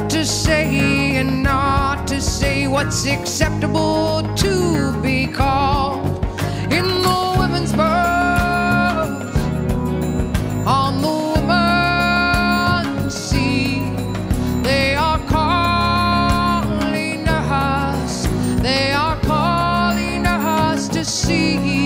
to say and not to say what's acceptable to be called in the women's birth on the woman's sea. They are calling us, they are calling us to see.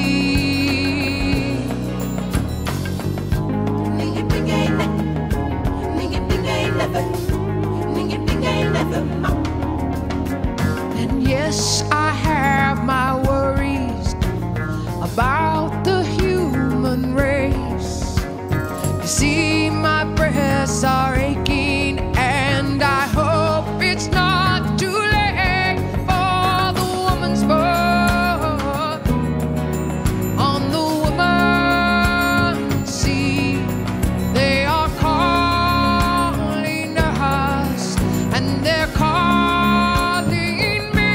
And yes, I have my worries about the human race. You see, my breasts are aching, and I hope it's not too late for the woman's birth on the woman's sea. They are calling us, and they're calling me.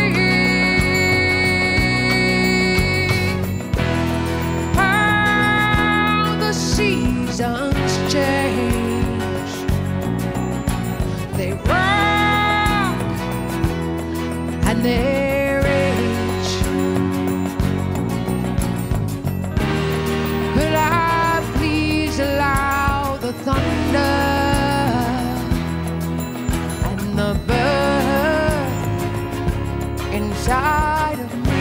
How the seasons change, they rock and they rage. Will I please allow the thunder and the bird inside of me?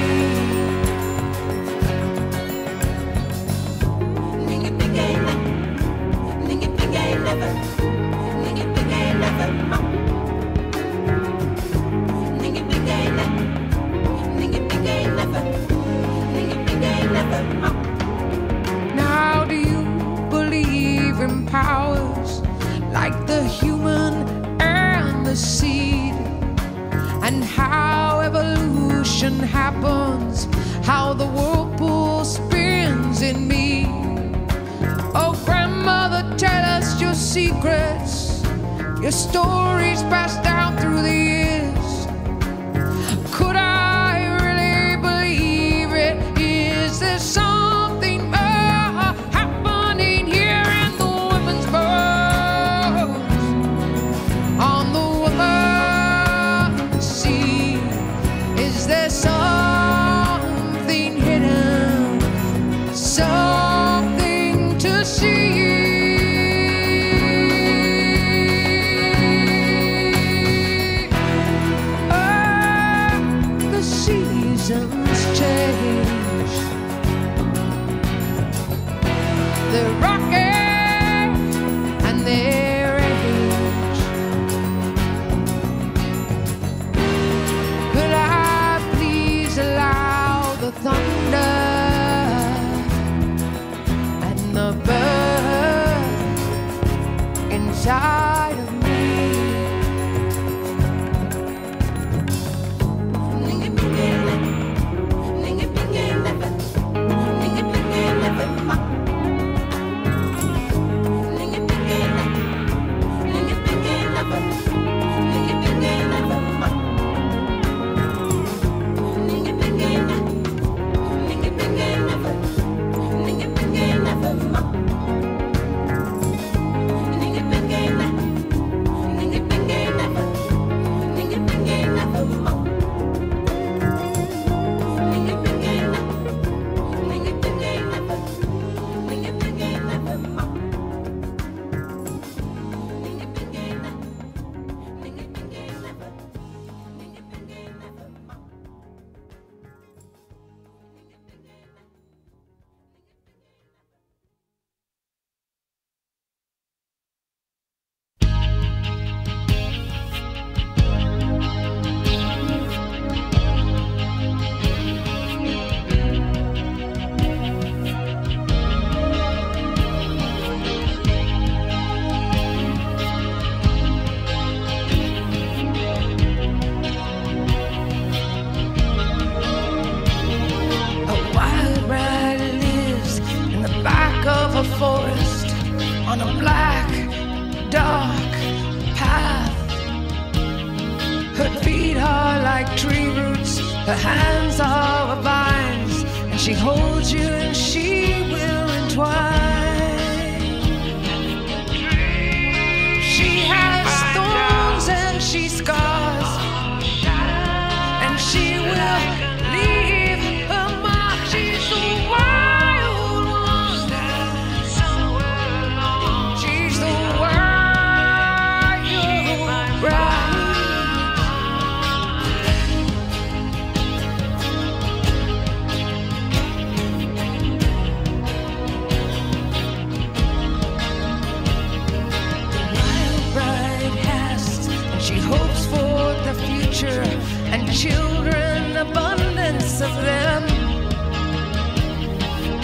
Now do you believe in powers like the human and the seed, and how evolution happens, how the whirlpool spins in me? Oh, grandmother, tell us your secrets, your stories passed down through the years. Could I really believe it? Is there something more happening here in the women's birth on the woman's sea? Is there something hidden, something to see? Seasons change, they're rocking and they rage. Could I please allow the thunder and the bird inside of me? Forest on a black, dark path. Her feet are like tree roots, her hands are vines, and she holds you and she will entwine. She has thorns and she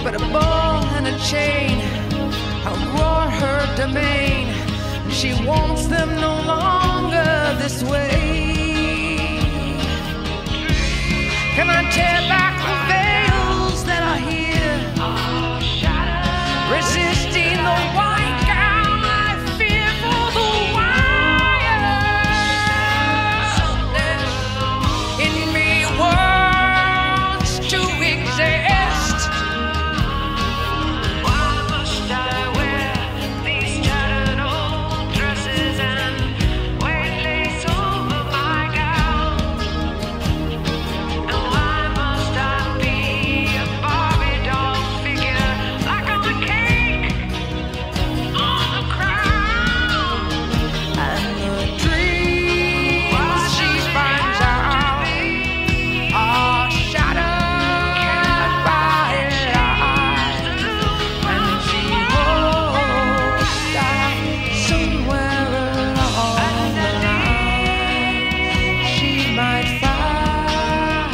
but a ball and a chain roar her domain. She wants them no longer this way. Can I tear back the veils that are here, resisting the white gown I fear for the wildness in me wants to exist. Why must I wear these tattered old dresses and wear lace over my gown? And why must I be a Barbie doll figure like I'm a cake on the crown? And the dreams she finds out are shattered by lies, and she hopes that somewhere along the line she might find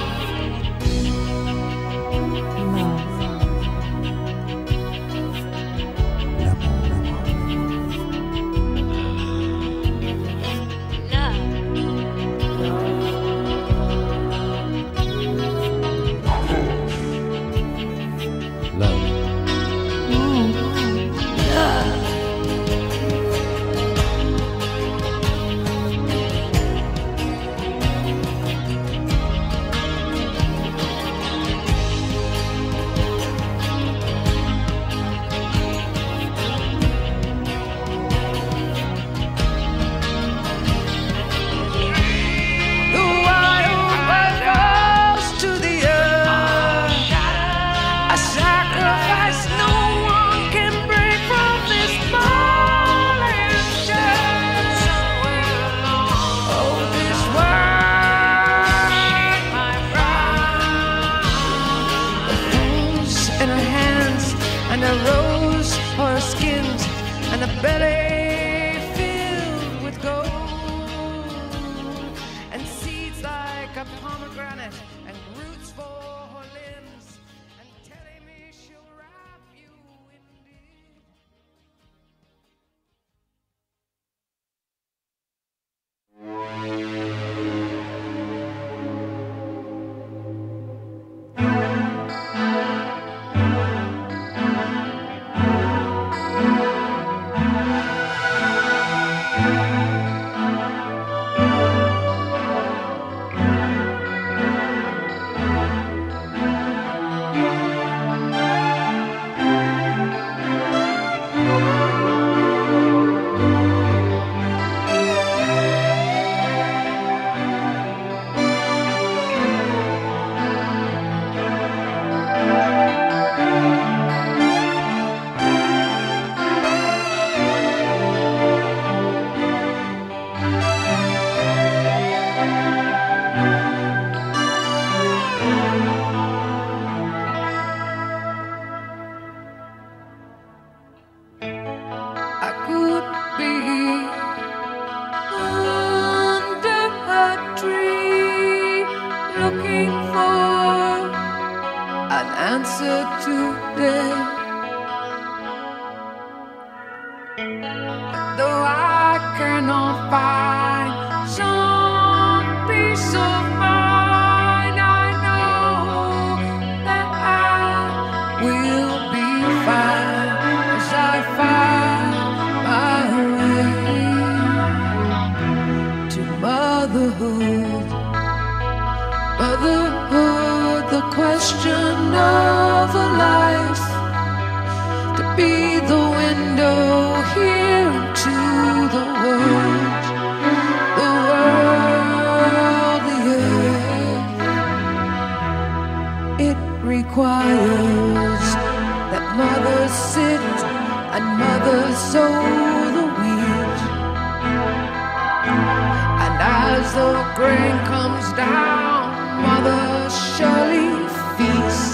the wild falls to the earth, a sacrifice no one can break from this fallen church. Oh, this world, my bride, the thorns in her hands and a rose for her skins and a belly filled with gold and seeds like a pomegranate and roots for her limbs and telling me she'll wrap you indeed. I could be under a tree looking for an answer today. But though I cannot find some peace of mind, I know that I will be fine as I find my way to motherhood. Motherhood, the question of a life, to be the window here into the world, the earth. It requires that mothers sit and mothers sow the wheat, and as the grain comes down, mothers surely feast.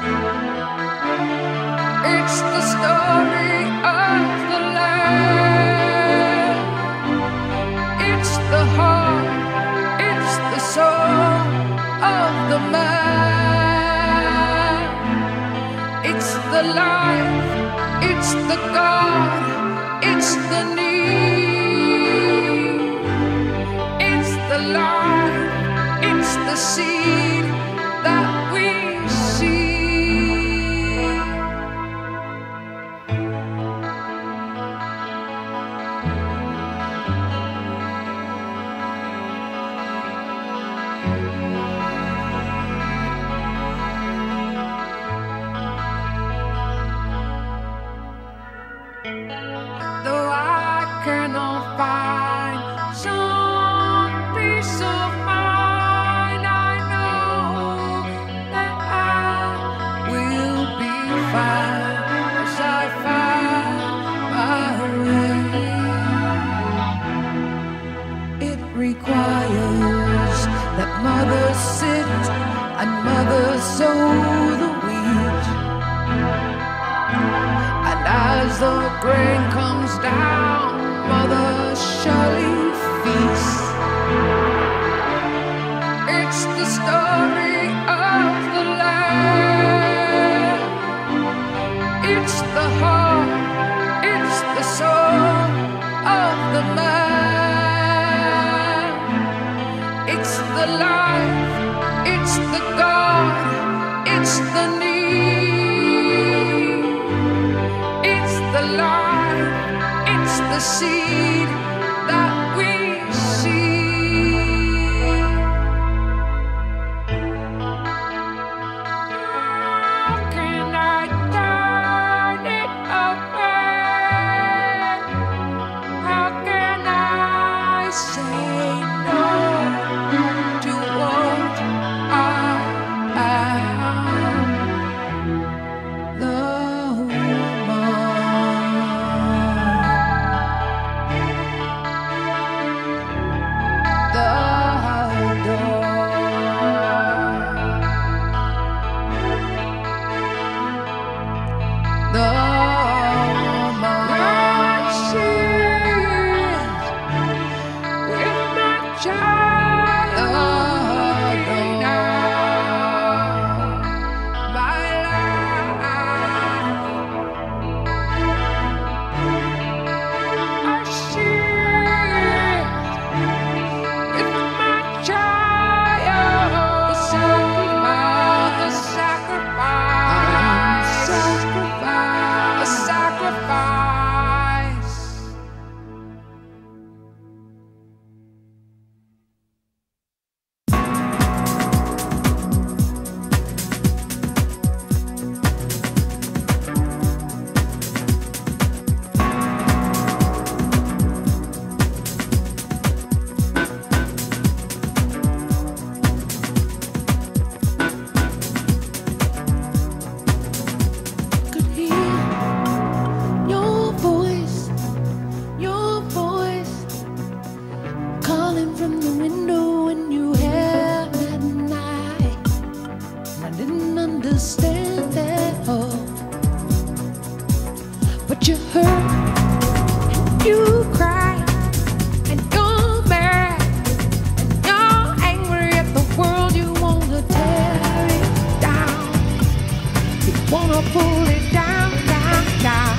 It's the story of the land. It's the heart, it's the soul of the man. the life, it's the God, it's the need. It's the life, it's the seed that we see. Though I cannot find some peace of mind, I know that I will be fine as I find my way. It requires that mothers sit and mothers sow the wheat. And as the grain comes down, Mother surely feasts. It's the story of the land. It's the heart, it's the soul of the man. It's the life, it's the God, it's the need. It's the life, it's the seed that we see. How can I turn it away? How can I say no to what I am? The understand at all, but you hurt and you cry and you're mad and you're angry at the world. You wanna tear it down, you wanna pull it down, down, down.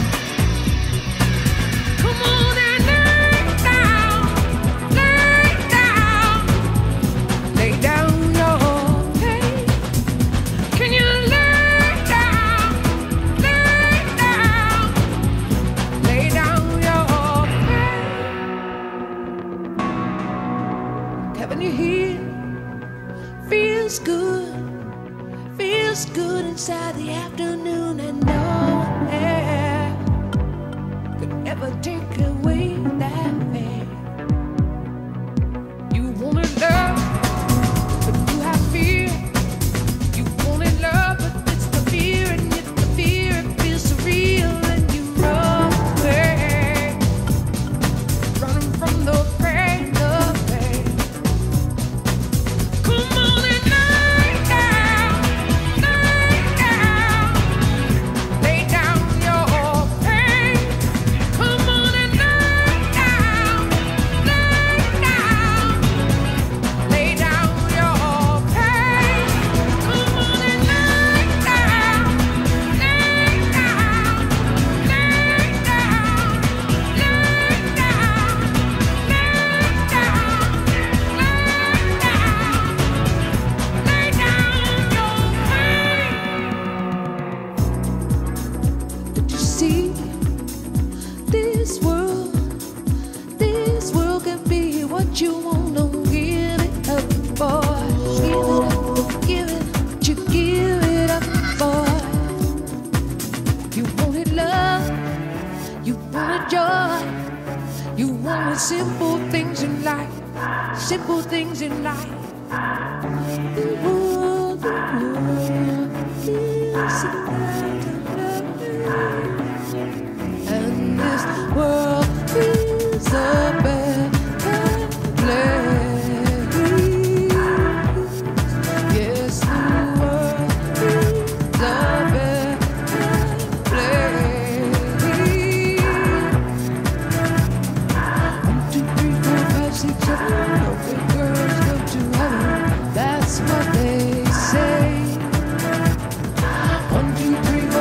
Come on and lay down, lay down, lay down your pain. Can you lay down, lay down, lay down your pain? Haven't you here? Feels good inside the afternoon, and no air could ever take away joy. You wanted simple things in life, simple things in life. The world is about and this world is a better place. Yes, the world is a better place. 1, 2, 3, 4, 5, 6, 7. Broken girls go to heaven. That's what they say. 1, 2, 3,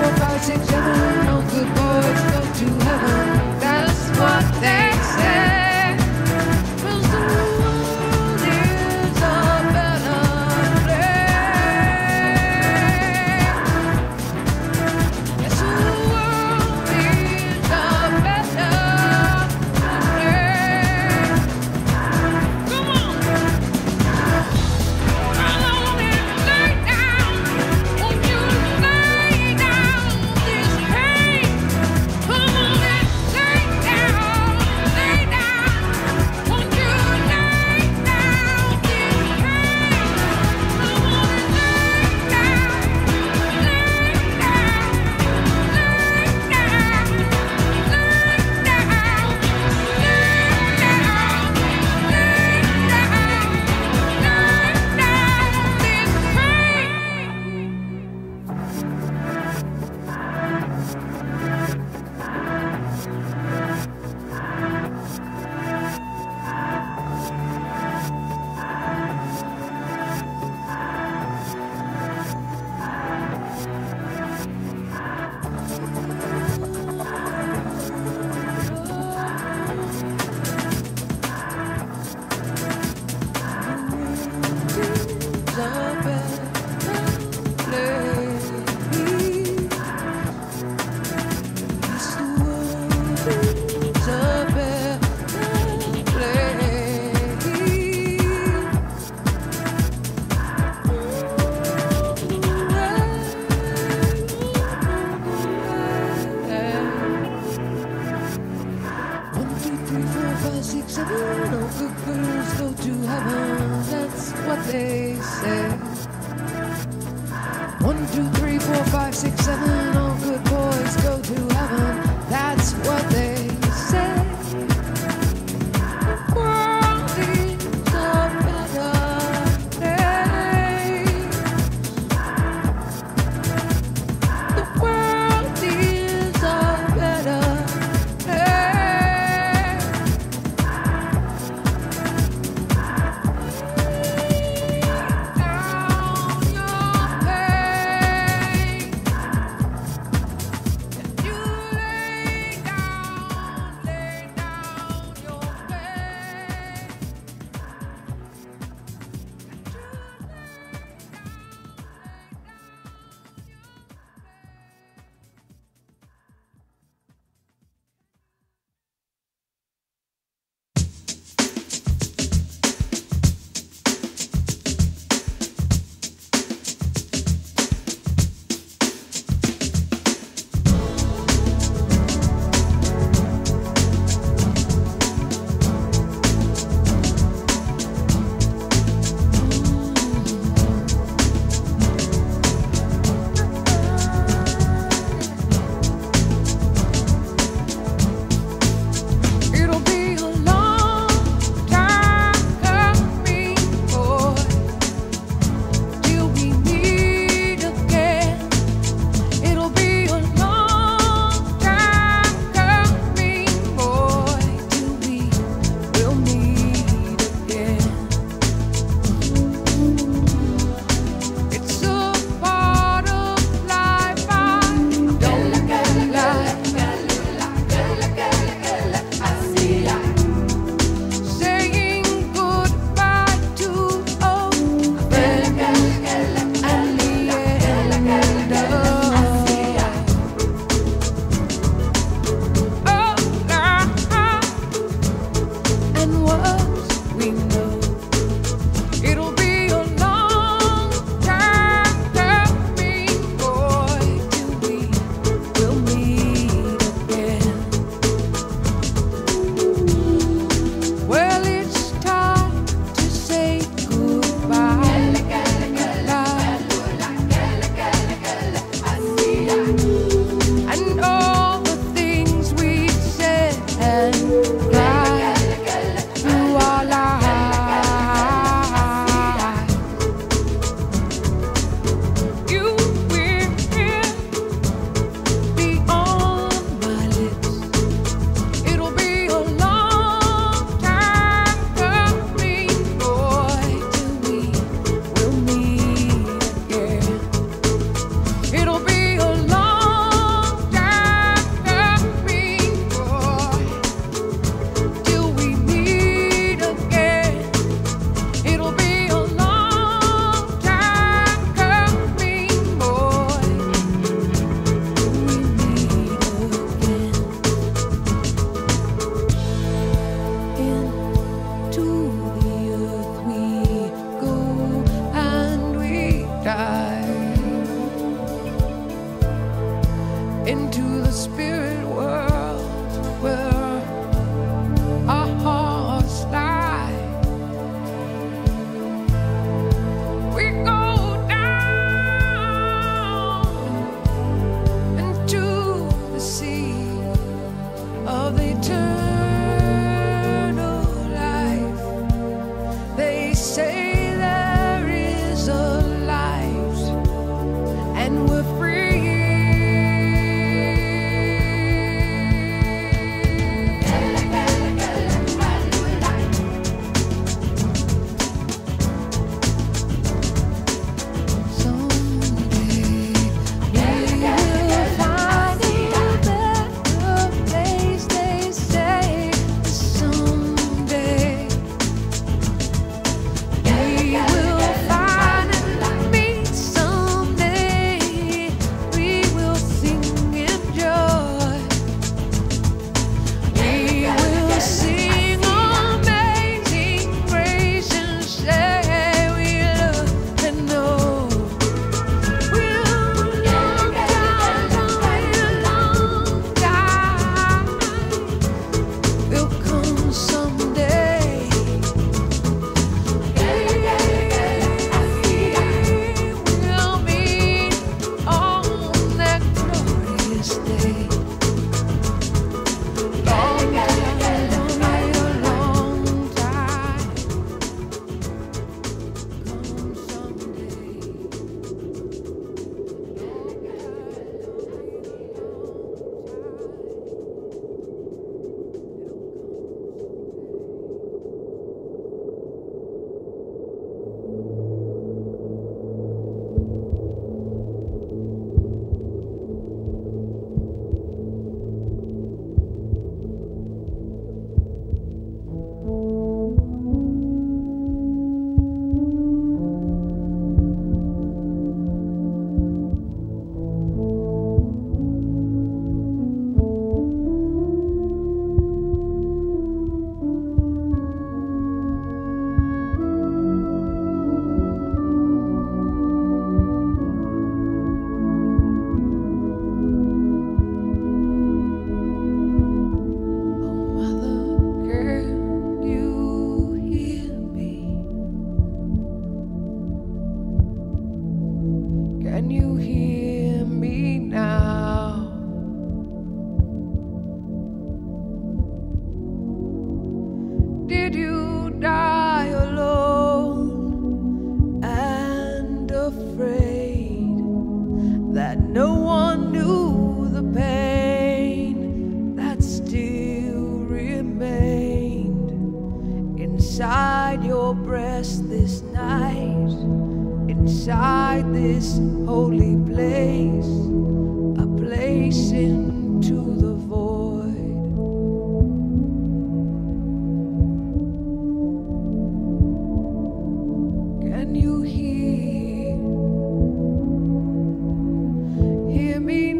into the spirit world where our hearts lie. We go down into the sea of the eternal life. They say there is a light, and we're free. Can you hear me now? Did you die alone and afraid that no one knew the pain that still remained inside your breast this night? Inside this holy place, a place into the void. Can you hear me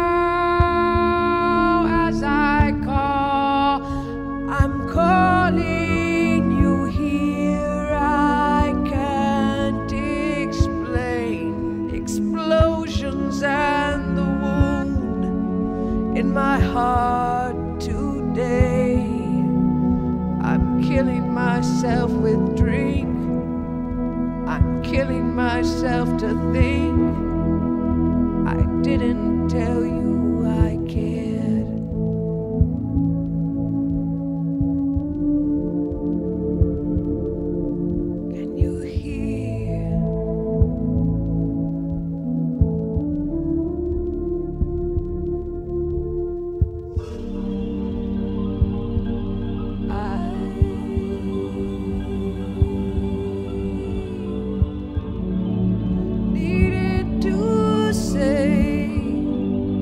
now as I call? I'm calling you here. I can't explain explosions and the wound in my heart today. I'm killing myself with drink. I'm killing myself to think I didn't tell you I cared. Can you hear? Needed to say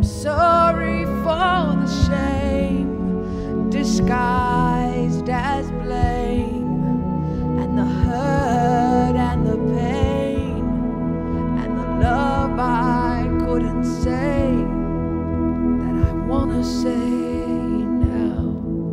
sorry for the shame disguised as blame, and the hurt and the pain and the love I couldn't say that I wanna say now.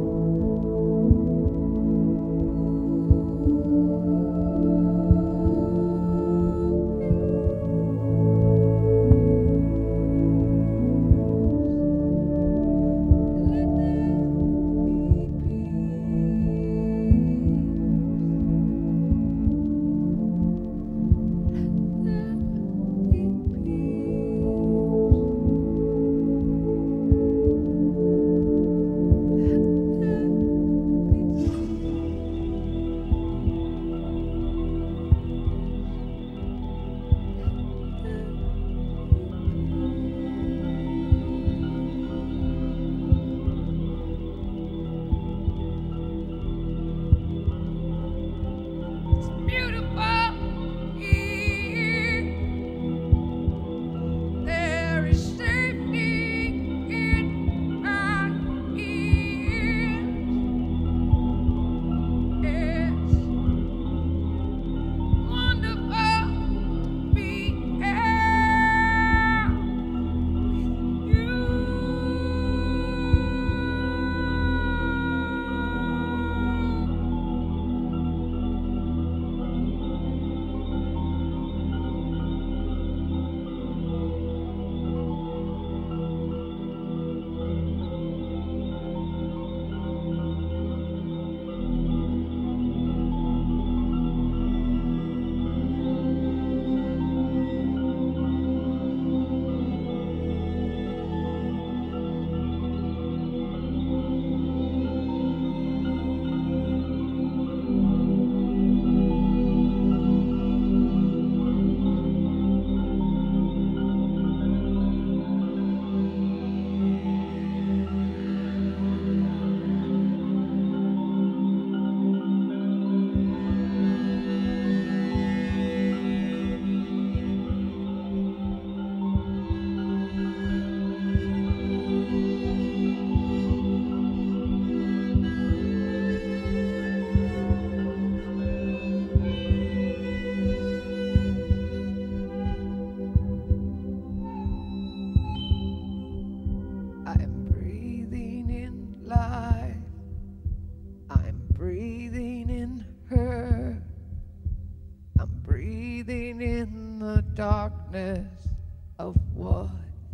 In the darkness of what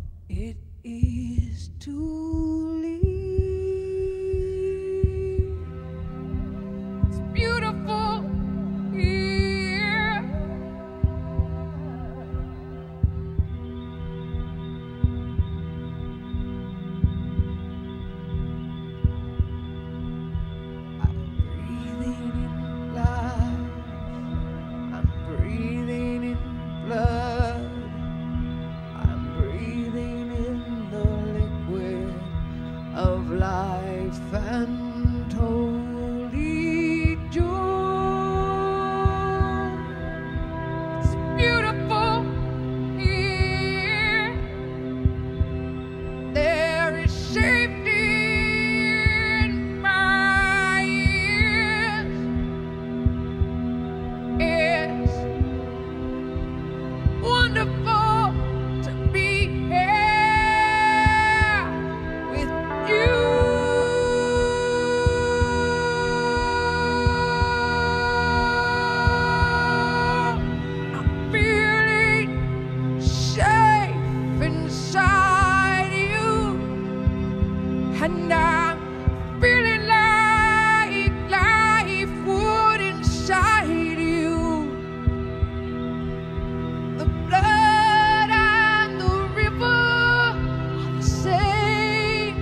it is to leave. It's beautiful here. I'm breathing in life. I'm breathing in blood. I'm breathing in the liquid of life and holy joy. It's beautiful here. There is safety in my ears. It's wonderful to be here with you. I'm feeling safe inside you, and I'm feeling like life would inside you. The blood and the river are the same.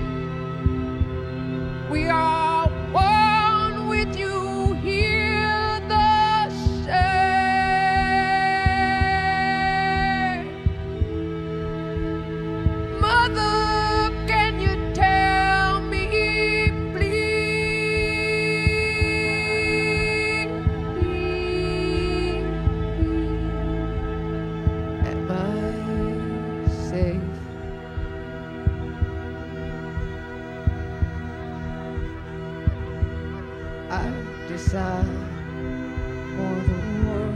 We are one with you, hear the same. Mother, can you tell me I decide for the world.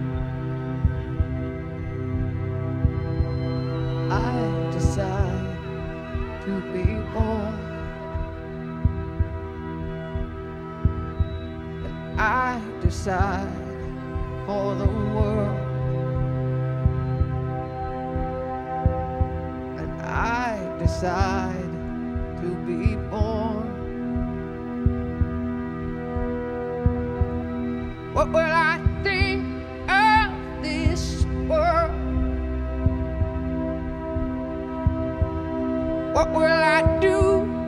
I decide to be born. And I decide for the world. And I decide to be born. What will I think of this world? What will I do